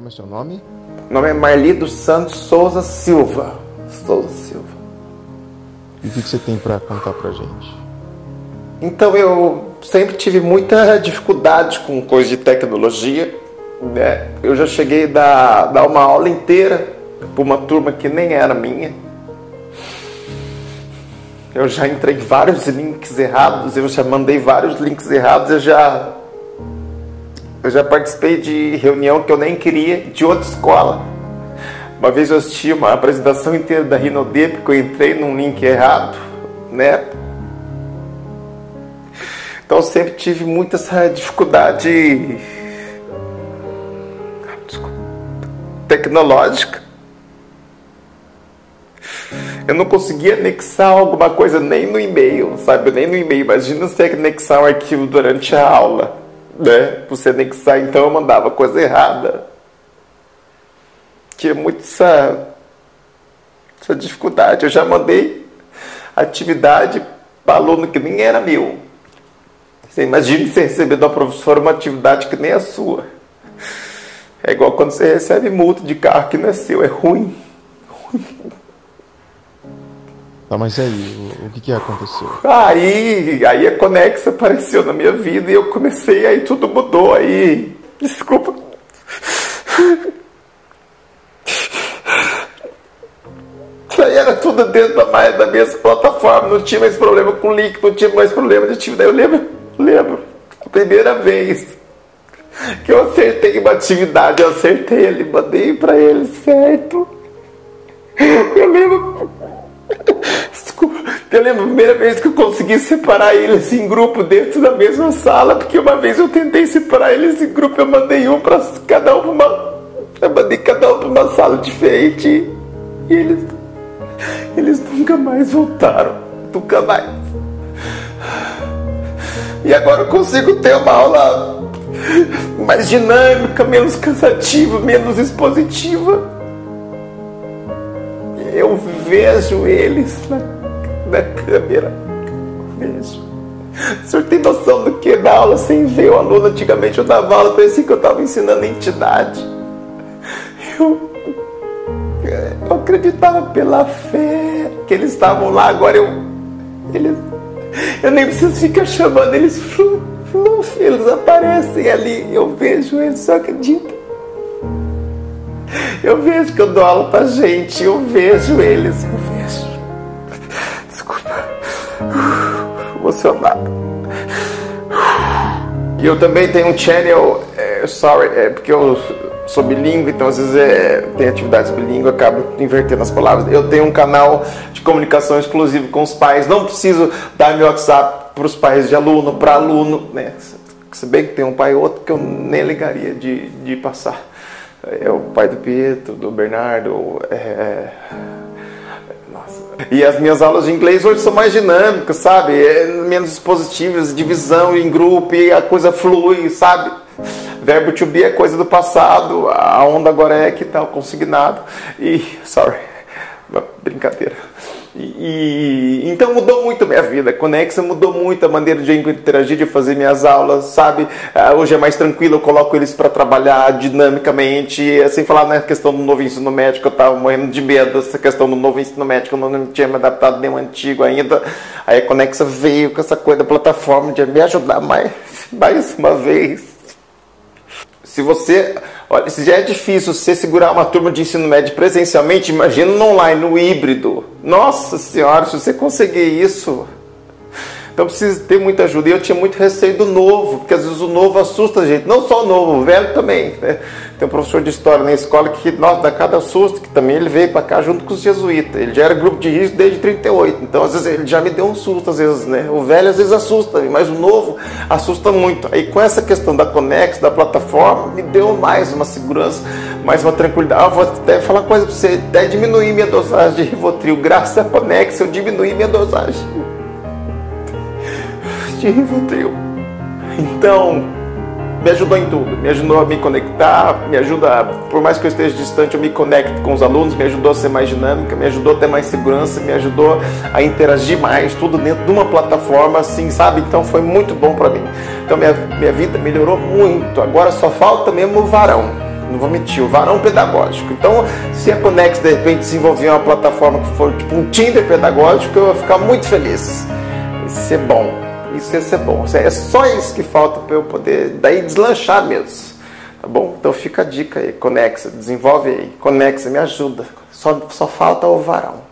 Como é seu nome? Meu nome é Marli dos Santos Souza Silva. E o que você tem para contar pra gente? Então, eu sempre tive muita dificuldade com coisa de tecnologia, né? Eu já cheguei a dar uma aula inteira para uma turma que nem era minha. Eu já entrei em vários links errados, eu já mandei vários links errados, eu já participei de reunião que eu nem queria, de outra escola. Uma vez eu assisti uma apresentação inteira da Rinode, porque eu entrei num link errado, né? Então eu sempre tive muita essa dificuldade tecnológica. Eu não conseguia anexar alguma coisa nem no e-mail, sabe? Nem no e-mail. Imagina você anexar um arquivo durante a aula, né? Você anexar, então eu mandava coisa errada. Tinha muito essa dificuldade. Eu já mandei atividade para aluno que nem era meu. Você imagina você receber da professora uma atividade que nem a sua. É igual quando você recebe multa de carro que não é seu, é ruim. Tá, mas aí, o que aconteceu? Aí a Connex apareceu na minha vida e eu comecei, aí tudo mudou, aí... Desculpa. Isso aí era tudo dentro da mesma plataforma, não tinha mais problema com link, não tinha mais problema de atividade. Eu lembro, a primeira vez que eu acertei uma atividade, eu acertei ali, mandei pra ele certo. Eu lembro a primeira vez que eu consegui separar eles em grupo dentro da mesma sala, porque uma vez eu tentei separar eles em grupo, eu mandei cada um para uma sala diferente e eles nunca mais voltaram, nunca mais. E agora eu consigo ter uma aula mais dinâmica, menos cansativa, menos expositiva. Eu vejo eles na câmera. Vejo. O senhor tem noção do que dar aula sem ver o aluno? Antigamente eu dava aula, parecia que eu estava ensinando entidade. Eu acreditava pela fé que eles estavam lá. Agora eu nem preciso ficar chamando eles. Eles aparecem ali. Eu vejo eles, só acredita. Eu vejo que eu dou aula pra gente, eu vejo eles, eu vejo. Desculpa. Emocionado. E eu também tenho um channel, porque eu sou bilíngue, então às vezes tem atividades bilíngue, eu acabo invertendo as palavras. Eu tenho um canal de comunicação exclusivo com os pais, não preciso dar meu WhatsApp para os pais de aluno, para aluno, né? Se bem que tem um pai ou outro que eu nem ligaria de passar. É o pai do Pietro, do Bernardo. Nossa. E as minhas aulas de inglês hoje são mais dinâmicas, sabe? Menos expositivas, divisão em grupo, e a coisa flui, sabe? Verbo to be é coisa do passado, a onda agora é que tá o consignado. Brincadeira. Então mudou muito a minha vida. A Connexa mudou muito a maneira de eu interagir, de fazer minhas aulas, sabe? Hoje é mais tranquilo, eu coloco eles para trabalhar dinamicamente, sem falar na questão do novo ensino médio, que eu estava morrendo de medo. Essa questão do novo ensino médio, eu não tinha me adaptado nem o antigo ainda. Aí a Connexa veio com essa coisa da plataforma de me ajudar mais uma vez. Se já é difícil você segurar uma turma de ensino médio presencialmente, imagina no online, no híbrido. Nossa senhora, se você conseguir isso... Então precisa ter muita ajuda. E eu tinha muito receio do novo, porque às vezes o novo assusta a gente. Não só o novo, o velho também, né? Tem um professor de história na escola que, nossa, dá cada susto, que também ele veio para cá junto com os jesuítas. Ele já era grupo de risco desde 38. Então às vezes ele já me deu um susto, às vezes, né? O velho às vezes assusta, mas o novo assusta muito. Aí com essa questão da Connex, da plataforma, me deu mais uma segurança, mais uma tranquilidade. Eu vou até falar uma coisa para você, até diminuir minha dosagem de Rivotril. Graças à Connex eu diminuí minha dosagem de Rivotril. Então, me ajudou em tudo. Me ajudou a me conectar, me ajuda, por mais que eu esteja distante, eu me conecto com os alunos, me ajudou a ser mais dinâmica, me ajudou a ter mais segurança, me ajudou a interagir mais, tudo dentro de uma plataforma assim, sabe? Então foi muito bom para mim. Então minha vida melhorou muito. Agora só falta mesmo o varão. Não vou mentir, o varão pedagógico. Então, se a Conex de repente desenvolver uma plataforma que for tipo um Tinder pedagógico, eu vou ficar muito feliz. Isso é bom. Isso ia ser bom. É só isso que falta para eu poder daí deslanchar mesmo. Tá bom? Então fica a dica aí, Conexa, desenvolve aí. Conexa, me ajuda. Só falta o varão.